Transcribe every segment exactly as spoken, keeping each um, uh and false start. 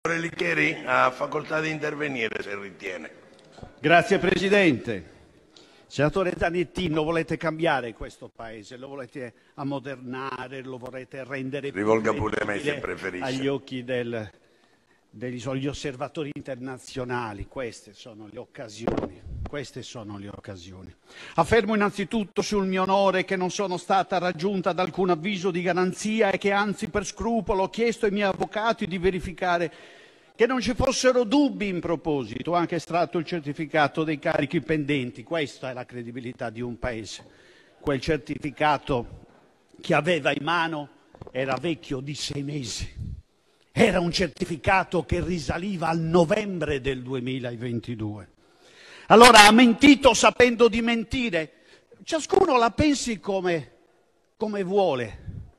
Licheri ha facoltà di intervenire se ritiene. Grazie Presidente. Senatore Zanettin, lo volete cambiare questo Paese, lo volete ammodernare, lo volete rendere più rivolga pure a me se preferisce agli occhi del, degli osservatori internazionali. Queste sono le occasioni, queste sono le occasioni. Affermo innanzitutto sul mio onore che non sono stata raggiunta da alcun avviso di garanzia e che anzi per scrupolo ho chiesto ai miei avvocati di verificare che non ci fossero dubbi in proposito. Ho anche estratto il certificato dei carichi pendenti. Questa è la credibilità di un Paese. Quel certificato che aveva in mano era vecchio di sei mesi. Era un certificato che risaliva al novembre del duemilaventidue. Allora ha mentito sapendo di mentire. Ciascuno la pensi come, come vuole.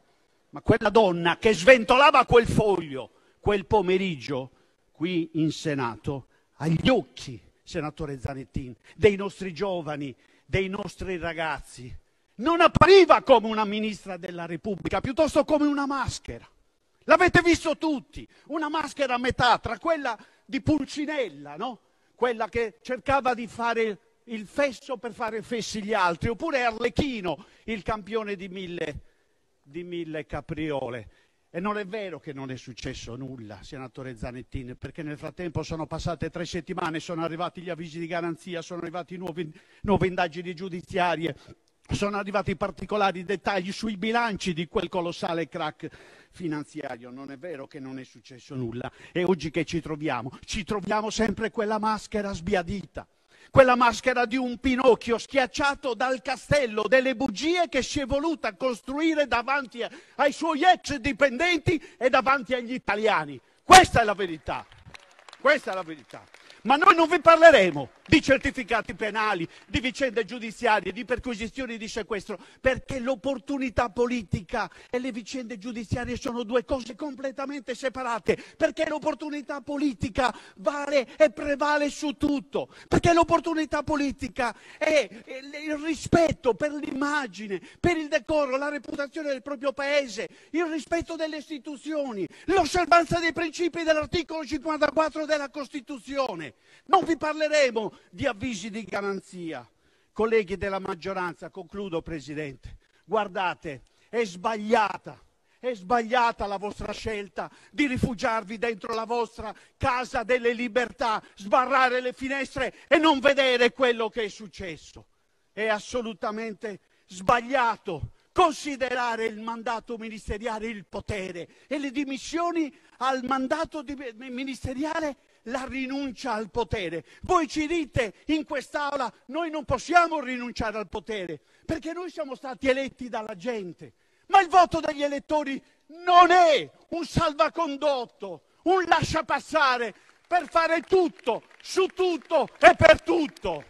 Ma quella donna che sventolava quel foglio quel pomeriggio qui in Senato, agli occhi, senatore Zanettin, dei nostri giovani, dei nostri ragazzi, non appariva come una ministra della Repubblica, piuttosto come una maschera. L'avete visto tutti, una maschera a metà tra quella di Pulcinella, no? Quella che cercava di fare il fesso per fare fessi gli altri, oppure Arlecchino, il campione di mille, di mille capriole. E non è vero che non è successo nulla, senatore Zanettin, perché nel frattempo sono passate tre settimane, sono arrivati gli avvisi di garanzia, sono arrivati nuovi, nuove indagini giudiziarie, sono arrivati i particolari dettagli sui bilanci di quel colossale crack finanziario. Non è vero che non è successo nulla. E oggi che ci troviamo? Ci troviamo sempre quella maschera sbiadita. Quella maschera di un Pinocchio schiacciato dal castello delle bugie che si è voluta costruire davanti ai suoi ex dipendenti e davanti agli italiani. Questa è la verità. Questa è la verità. Ma noi non vi parleremo di certificati penali, di vicende giudiziarie, di perquisizioni di sequestro, perché l'opportunità politica e le vicende giudiziarie sono due cose completamente separate, perché l'opportunità politica vale e prevale su tutto, perché l'opportunità politica è il rispetto per l'immagine, per il decoro, la reputazione del proprio paese, il rispetto delle istituzioni, l'osservanza dei principi dell'articolo cinquantaquattro della Costituzione. Non vi parleremo di avvisi di garanzia. Colleghi della maggioranza, concludo Presidente, guardate, è sbagliata, è sbagliata la vostra scelta di rifugiarvi dentro la vostra casa delle libertà, sbarrare le finestre e non vedere quello che è successo. È assolutamente sbagliato considerare il mandato ministeriale il potere e le dimissioni al mandato di ministeriale la rinuncia al potere. Voi ci dite in quest'Aula noi non possiamo rinunciare al potere perché noi siamo stati eletti dalla gente, ma il voto degli elettori non è un salvacondotto, un lasciapassare per fare tutto, su tutto e per tutto.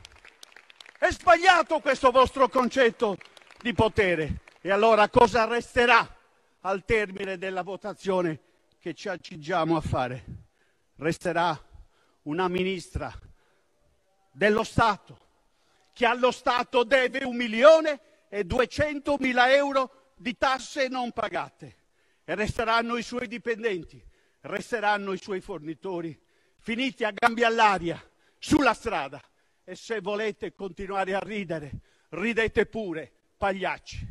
È sbagliato questo vostro concetto di potere. E allora cosa resterà al termine della votazione che ci accingiamo a fare? Resterà una ministra dello Stato che allo Stato deve un milione e duecentomila euro di tasse non pagate. E resteranno i suoi dipendenti, resteranno i suoi fornitori, finiti a gambe all'aria, sulla strada. E se volete continuare a ridere, ridete pure, pagliacci.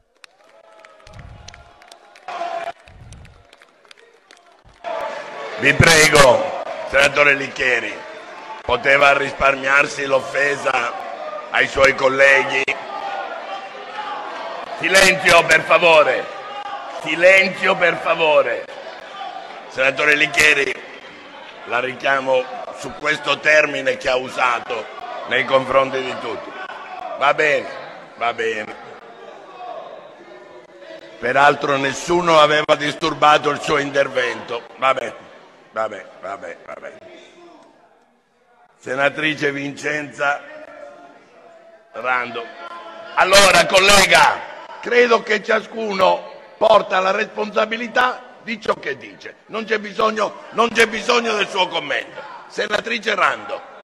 Vi prego, senatore Licheri, poteva risparmiarsi l'offesa ai suoi colleghi? Silenzio, per favore. Silenzio, per favore. Senatore Licheri, la richiamo su questo termine che ha usato nei confronti di tutti. Va bene, va bene. Peraltro nessuno aveva disturbato il suo intervento. Va bene. Vabbè, vabbè, vabbè. Senatrice Vincenza Rando. Allora, collega, credo che ciascuno porta la responsabilità di ciò che dice. Non c'è bisogno, non c'è bisogno del suo commento. Senatrice Rando.